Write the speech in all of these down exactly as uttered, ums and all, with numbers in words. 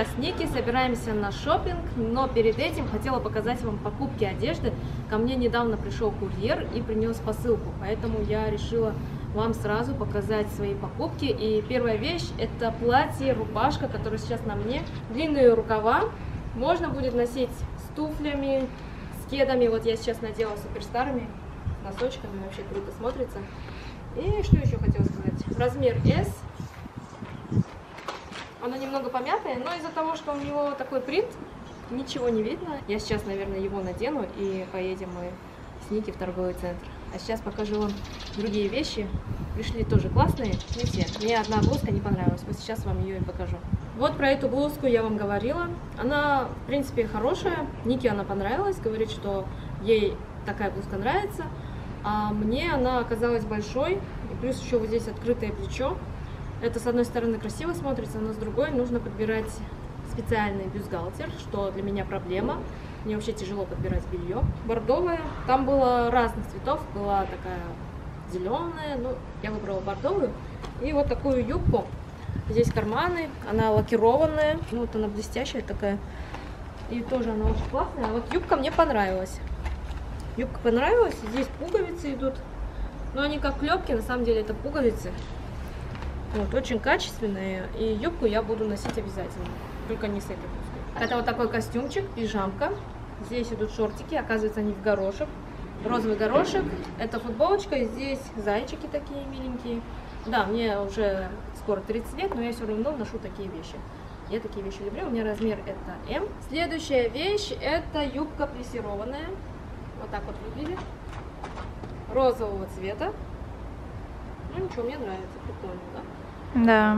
Сейчас с Ники собираемся на шопинг, но перед этим хотела показать вам покупки одежды. Ко мне недавно пришел курьер и принес посылку, поэтому я решила вам сразу показать свои покупки. И первая вещь — это платье, рубашка, которая сейчас на мне. Длинные рукава, можно будет носить с туфлями, с кедами. Вот я сейчас надела суперстарами, носочками, вообще круто смотрится. И что еще хотела сказать? Размер эс. Оно немного помятое, но из-за того, что у него такой принт, ничего не видно. Я сейчас, наверное, его надену и поедем мы с Ники в торговый центр. А сейчас покажу вам другие вещи. Пришли тоже классные, не все. Мне одна блузка не понравилась, вот сейчас вам ее и покажу. Вот про эту блузку я вам говорила. Она, в принципе, хорошая. Нике она понравилась, говорит, что ей такая блузка нравится. А мне она оказалась большой, и плюс еще вот здесь открытое плечо. Это с одной стороны красиво смотрится, но с другой нужно подбирать специальный бюстгальтер, что для меня проблема. Мне вообще тяжело подбирать белье. Бордовая, там было разных цветов, была такая зеленая, ну я выбрала бордовую. И вот такую юбку. Здесь карманы, она лакированная, ну вот она блестящая такая. И тоже она очень классная. А вот юбка мне понравилась. Юбка понравилась, здесь пуговицы идут, но они как клепки, на самом деле это пуговицы. Вот, очень качественные, и юбку я буду носить обязательно, только не с этой блузкой. Это вот такой костюмчик, пижамка, здесь идут шортики, оказывается они в горошек, розовый горошек, это футболочка, и здесь зайчики такие миленькие. Да, мне уже скоро тридцать лет, но я все равно ношу такие вещи. Я такие вещи люблю, у меня размер это эм. Следующая вещь, это юбка плессированная. Вот так вот выглядит. Розового цвета. Ну ничего, мне нравится. Прикольно, да? Да.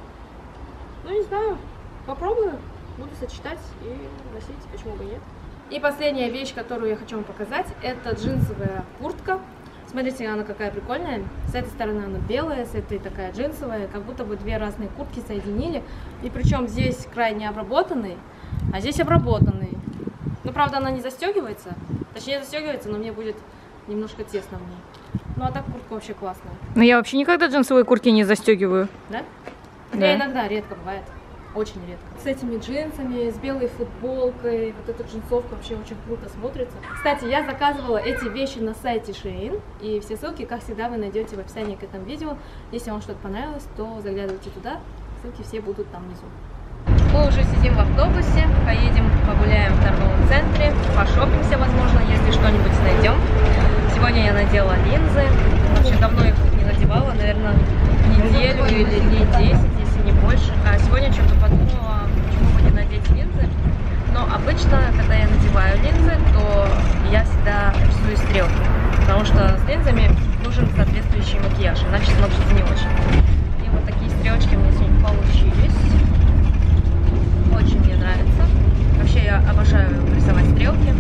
Ну не знаю. Попробую. Буду сочетать и носить. Почему бы нет? И последняя вещь, которую я хочу вам показать, это джинсовая куртка. Смотрите, она какая прикольная. С этой стороны она белая, с этой такая джинсовая. Как будто бы две разные куртки соединили. И причем здесь край не обработанный, а здесь обработанный. Ну, правда, она не застегивается. Точнее, застегивается, но мне будет немножко тесно в ней. Ну, а так куртка вообще классная. Но я вообще никогда джинсовые куртки не застегиваю. Да? Да. Я иногда, редко бывает. Очень редко. С этими джинсами, с белой футболкой. Вот эта джинсовка вообще очень круто смотрится. Кстати, я заказывала эти вещи на сайте Shein. И все ссылки, как всегда, вы найдете в описании к этому видео. Если вам что-то понравилось, то заглядывайте туда. Ссылки все будут там внизу. Мы уже сидим в автобусе, поедем погуляем в торговом центре, пошопимся, возможно, если что-нибудь найдем. Сегодня я надела линзы, вообще давно их не надевала, наверное, неделю или дней десять, если не больше. А сегодня что-то подумала, почему бы не надеть линзы. Но обычно, когда я надеваю линзы, то я всегда рисую стрелки, потому что с линзами нужен соответствующий макияж, иначе смотрится не очень. И вот такие стрелочки у меня сегодня получились. Очень мне нравится. Вообще я обожаю рисовать стрелки.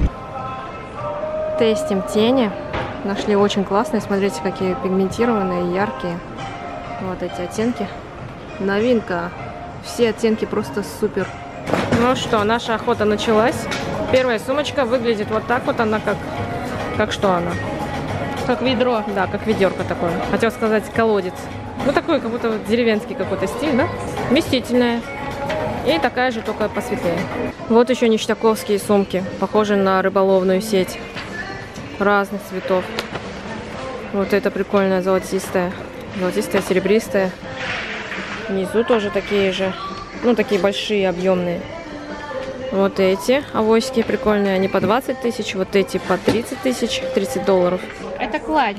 Тестим тени. Нашли очень классные. Смотрите, какие пигментированные, яркие. Вот эти оттенки. Новинка. Все оттенки просто супер. Ну что, наша охота началась. Первая сумочка выглядит вот так вот. Она как... Как что она? Как ведро. Да, как ведерко такое. Хотел сказать колодец. Ну такой, как будто деревенский какой-то стиль, да? Вместительная. И такая же, только посветлее. Вот еще ништяковские сумки, похожие на рыболовную сеть. Разных цветов. Вот это прикольная, золотистая. Золотистая, серебристая. Внизу тоже такие же. Ну, такие большие, объемные. Вот эти авоськи прикольные. Они по двадцать тысяч. Вот эти по тридцать тысяч. тридцать долларов. Это клатч.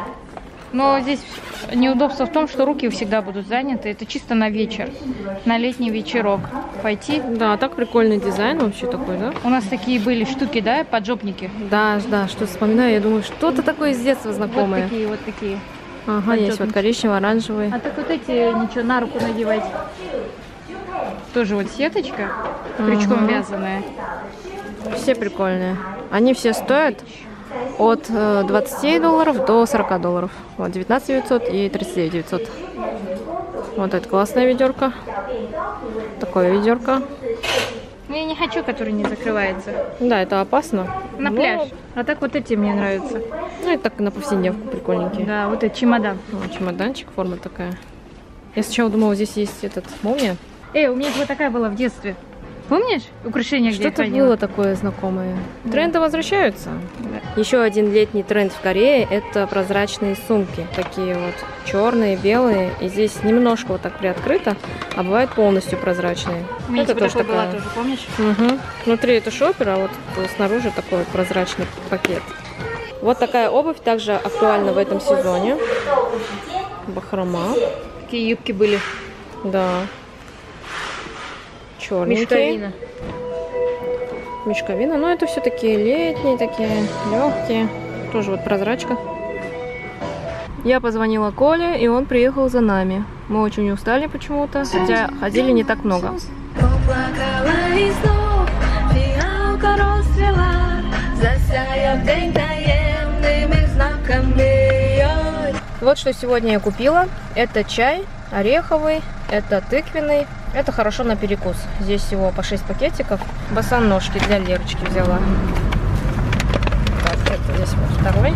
Но здесь неудобство в том, что руки всегда будут заняты. Это чисто на вечер, на летний вечерок пойти. Да, так прикольный дизайн вообще такой, да? У нас такие были штуки, да, поджопники? Да, да, что вспоминаю, я думаю, что-то такое из детства знакомое. Вот такие, вот такие. Ага, есть вот коричневый, оранжевый. А так вот эти, ничего, на руку надевать. Тоже вот сеточка, крючком ага. вязаная. Все прикольные. Они все стоят от двадцати долларов до сорока долларов. Вот девятнадцать девятьсот и тридцать девять девятьсот. Вот это классная ведерко. Такое ведерко. Ну, я не хочу, который не закрывается. Да, это опасно. На но... пляж. А так вот эти мне нравятся. Ну, это так на повседневку прикольненькие. Да, вот это чемодан. О, чемоданчик, форма такая. Я сначала думала, здесь есть этот молния. Эй, у меня вот такая была в детстве. Помнишь украшения, где я Что-то ходила? было такое знакомое. Да. Тренды возвращаются. Да. Еще один летний тренд в Корее – это прозрачные сумки. Такие вот черные, белые. И здесь немножко вот так приоткрыто, а бывают полностью прозрачные. У меня это типа тоже такой была такая. тоже, помнишь? Угу. Внутри это шопер, а вот снаружи такой вот прозрачный пакет. Вот такая обувь также актуальна в этом сезоне. Бахрома. Какие юбки были? Да. Черненькие. Мешковина. Мешковина. Но это все такие летние, такие легкие. Тоже вот прозрачка. Я позвонила Коле, и он приехал за нами. Мы очень устали почему-то, хотя ходили не так много. Вот что сегодня я купила. Это чай ореховый, это тыквенный. Это хорошо на перекус. Здесь всего по шесть пакетиков. Босоножки для Лерочки взяла. Так, это здесь вот второй.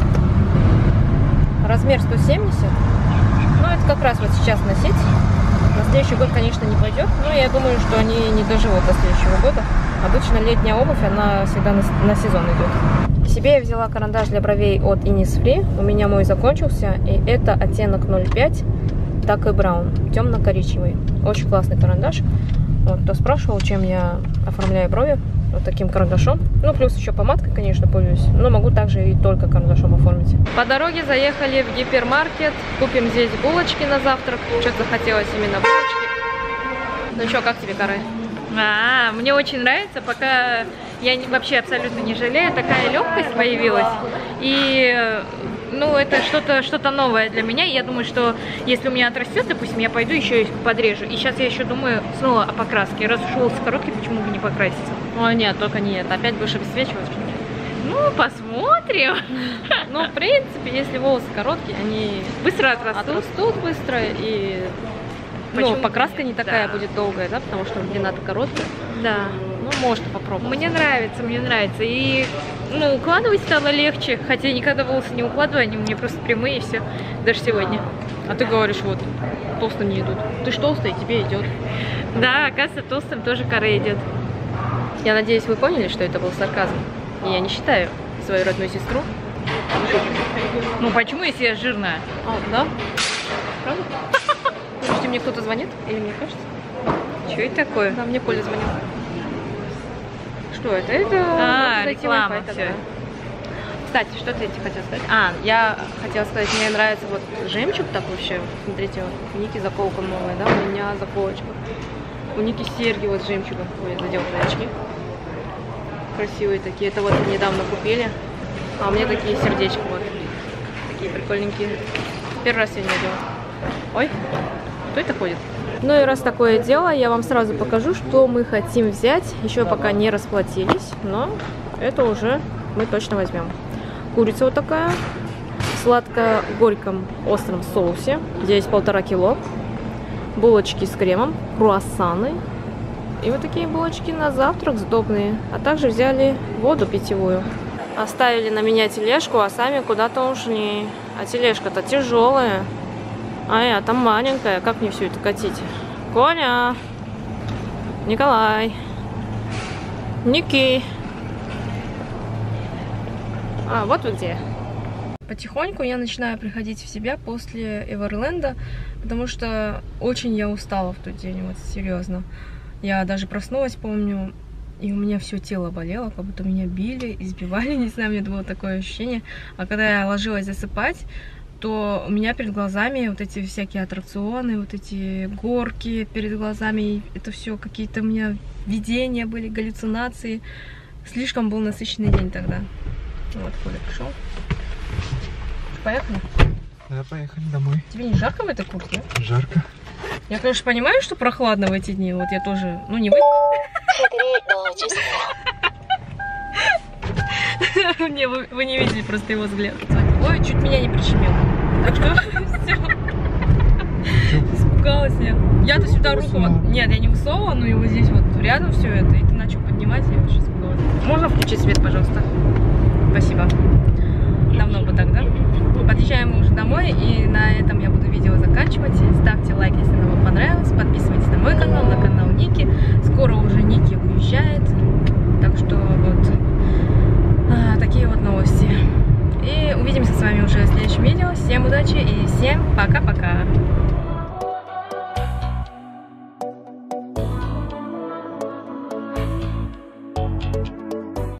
Размер сто семьдесят. Ну, это как раз вот сейчас носить. На следующий год, конечно, не пойдет. Но я думаю, что они не доживут до следующего года. Обычно летняя обувь, она всегда на, на сезон идет. Себе я взяла карандаш для бровей от Innisfree. У меня мой закончился. И это оттенок ноль пять. Так и браун. Темно-коричневый. Очень классный карандаш. Вот, кто спрашивал, чем я оформляю брови. Вот таким карандашом. Ну, плюс еще помадкой, конечно, пользуюсь. Но могу также и только карандашом оформить. По дороге заехали в гипермаркет. Купим здесь булочки на завтрак. Что-то захотелось именно булочки. Ну что, как тебе, Каре? А, мне очень нравится, пока я не, вообще абсолютно не жалею, такая легкость появилась, и ну это что-то что-то новое для меня, и я думаю, что если у меня отрастет, допустим, я пойду еще и подрежу, и сейчас я еще думаю снова о покраске, раз уж волосы короткие, почему бы не покраситься? О нет, только нет, опять будешь обесцвечивать. Ну, посмотрим. Ну, в принципе, если волосы короткие, они Быстро отрастут. отрастут быстро, и Почему? ну, покраска не такая Да. будет долгая, да, потому что длина-то короткая. Да. Ну, можно попробовать. Мне нравится, мне нравится. И ну, укладывать стало легче, хотя никогда волосы не укладываю, они у меня просто прямые и все. Даже сегодня. А ты говоришь, вот, толстым не идут. Ты ж толстая, тебе идет. Да, оказывается, толстым тоже кора идет. Я надеюсь, вы поняли, что это был сарказм. И я не считаю свою родную сестру. Ну почему, если я жирная? А, да? Правда? Слушайте, мне кто-то звонит? Или мне кажется? Что это такое? Да, мне Коля звонил. Что это? Это А, вот зайти в реклама, Wi-Fi тогда. всё. Кстати, что ты хотела сказать? А, я хотела сказать, мне нравится вот жемчуг так вообще. Смотрите, вот у Ники заколка новая, да, у меня заколочка. У Ники серьги вот с жемчугом. Ой, я надела свои очки. Красивые такие. Это вот недавно купили. А у меня такие сердечки вот. Такие прикольненькие. Первый раз сегодня надела. Ой, кто это ходит? Ну и раз такое дело, я вам сразу покажу, что мы хотим взять. Еще пока не расплатились, но это уже мы точно возьмем. Курица вот такая. В сладко-горьком остром соусе. Здесь полтора кило. Булочки с кремом. Круассаны. И вот такие булочки на завтрак сдобные. А также взяли воду питьевую. Оставили на меня тележку, а сами куда-то ушли. А тележка-то тяжелая. А я там маленькая. Как мне все это катить? Коля! Николай! Ники! А, вот вы где. Потихоньку я начинаю приходить в себя после Эверленда, потому что очень я устала в тот день, вот серьезно. Я даже проснулась, помню, и у меня все тело болело, как будто меня били, избивали, не знаю, у меня было такое ощущение. А когда я ложилась засыпать, то у меня перед глазами вот эти всякие аттракционы, вот эти горки перед глазами, это все какие-то у меня видения были, галлюцинации. Слишком был насыщенный день тогда. Вот, Коля пришел. Поехали? Да, поехали домой. Тебе не жарко в этой куртке? Жарко. Я, конечно, понимаю, что прохладно в эти дни. Вот я тоже, ну не вы. Не, вы, вы не видели просто его взгляд. Ой, чуть меня не прищемил. Так что все. Испугалась я. Я-то сюда руку вот. Нет, я не высовывала, но и вот здесь вот рядом все это. И ты начал поднимать, я очень испугалась. Можно включить свет, пожалуйста? Спасибо. Давно бы так, да? Подъезжаем мы уже домой, и на этом я буду видео заканчивать. Ставьте лайк, если оно вам понравилось. Подписывайтесь на мой канал, на канал Ники. Скоро уже Ники Увидимся с вами уже в следующем видео. Всем удачи и всем пока-пока.